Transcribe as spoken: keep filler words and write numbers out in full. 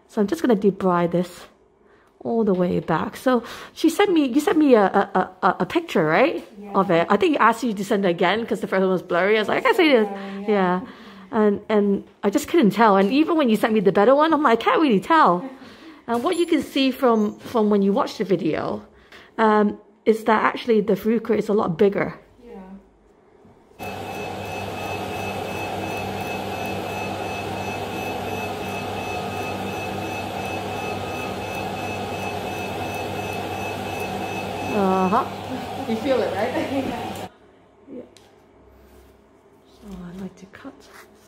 So I'm just going to debride this all the way back. So she sent me, you sent me a, a, a, a picture, right? Yeah. Of it. I think I asked you to send it again because the first one was blurry. I was like, I can see this. Yeah. yeah. And, and I just couldn't tell. And even when you sent me the better one, I'm like, I can't really tell. And what you can see from, from when you watch the video um, is that actually the verruca is a lot bigger. Uh-huh. You feel it, right? Yeah. Yeah. So I like to cut.